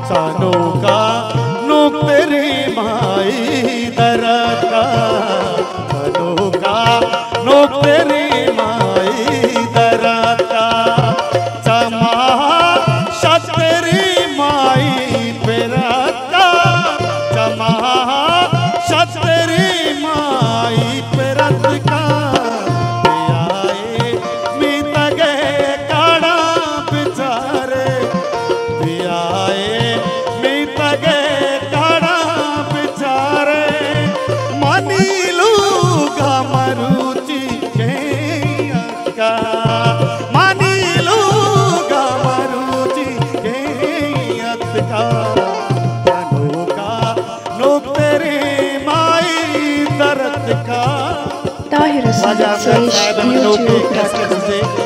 सानू का नो तेरी माई दरद का सानू का नो तेरी माई दरद का चमा तेरी माई पेरत का चमा तेरी माई पेरत का Tahir Association YouTube.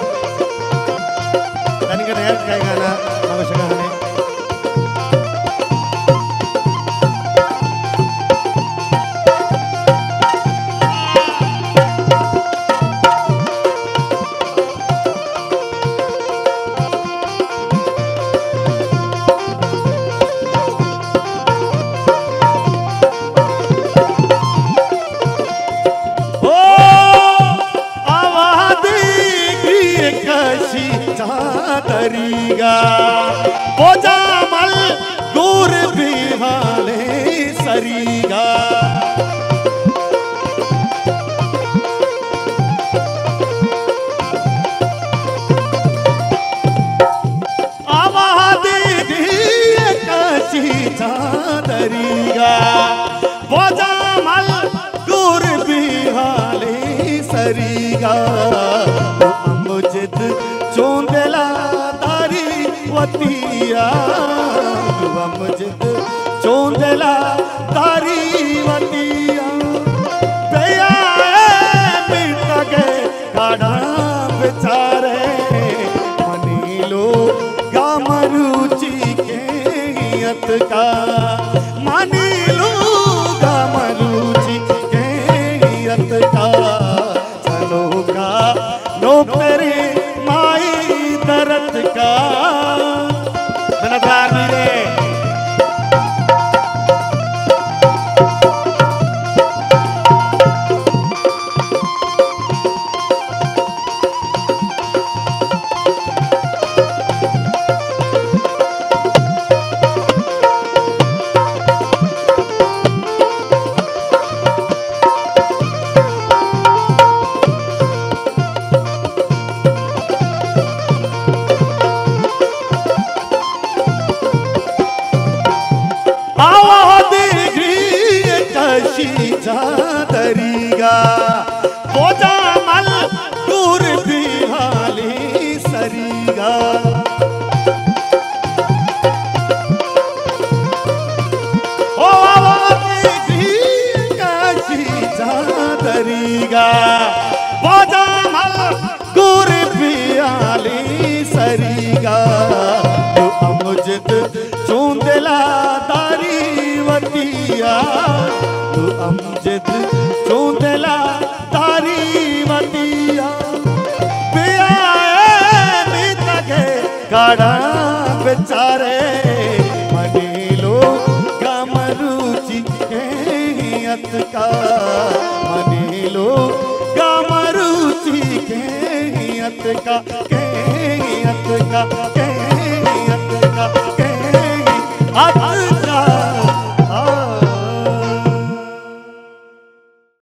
तरीगा वो जामल दूर भी हाले सरीगा आवादी कसी तरीगा वो जामल दूर भी हाले सरीगा मुझद चोंदला तारी वतिया मुझद चोंदला तारी वतिया भैया मिट गए काढ़ा बेचारे मनी लो गामरुचि के यत का मनी लो गामरुचि के यत का चलो का नो तेरे दरद का धन्यवाद मेरे तरीगा वो जामल दूर भी हाली सरीगा ओ तरीगा वो जामल दूर भी हाली सरीगा तो अमुजद चूंदला दारी वतिया अमजद चूंदला तारी वतिया पिया बीत गए काढ़ा बेचारे मनी लो गामरुचि के यत का मनी लो गामरुचि के यत का के यत का के यत का के